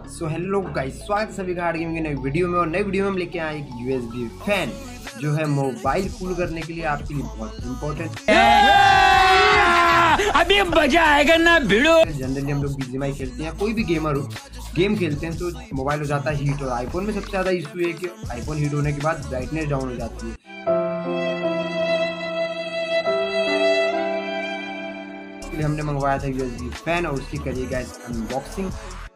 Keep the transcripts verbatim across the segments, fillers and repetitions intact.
So hello guys, स्वागत है सभी का हार्ड गेमिंग की नई वीडियो में। और नई वीडियो में हम लेके आए एक यूएसबी फैन जो है मोबाइल कूल करने के लिए आपके लिए बहुत इंपॉर्टेंट। अभी मजा आएगा ना भिड़ो। जनरली हम लोग बीजीएमआई खेलते हैं, कोई भी गेमर हो गेम खेलते हैं तो मोबाइल हो जाता है हीट। और आईफोन में सबसे ज़्यादा इशू है कि आईफोन हीट होने के बाद ब्राइटनेस डाउन हो जाती है। इसलिए हमने मंगवाया था यूएसबी फैन और उसकी करिए गाइस अनबॉक्सिंग।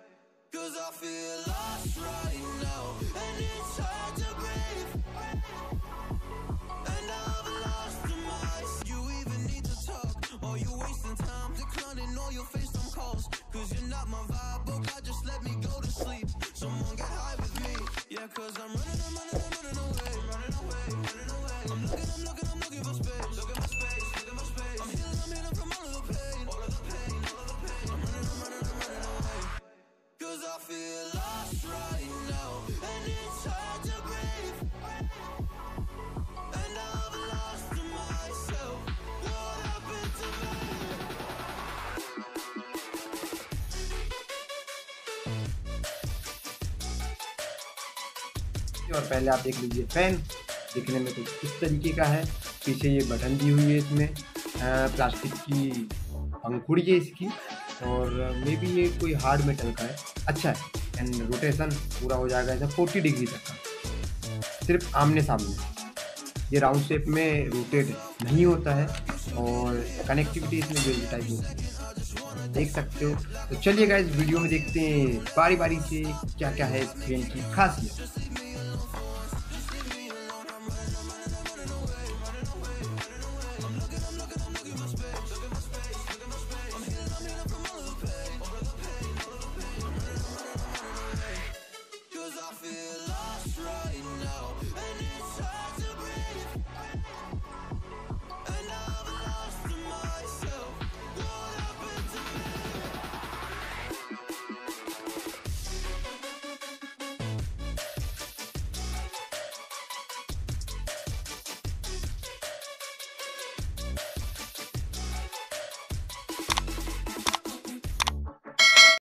और पहले आप देख लीजिए फैन दिखने में कुछ इस तरीके का है। पीछे ये बटन दी हुई है, इसमें प्लास्टिक की पंखुड़ी है इसकी, और मे बी ये कोई हार्ड मेटल का है। अच्छा है, एंड रोटेशन पूरा हो जाएगा ऐसा चालीस डिग्री तक का, सिर्फ आमने सामने। ये राउंड शेप में रोटेट नहीं होता है और कनेक्टिविटी इसमें वेल टाइप होती है, देख सकते हो। तो चलिए गाइस वीडियो में देखते हैं बारी बारी से क्या क्या है इस फैन की खासियत।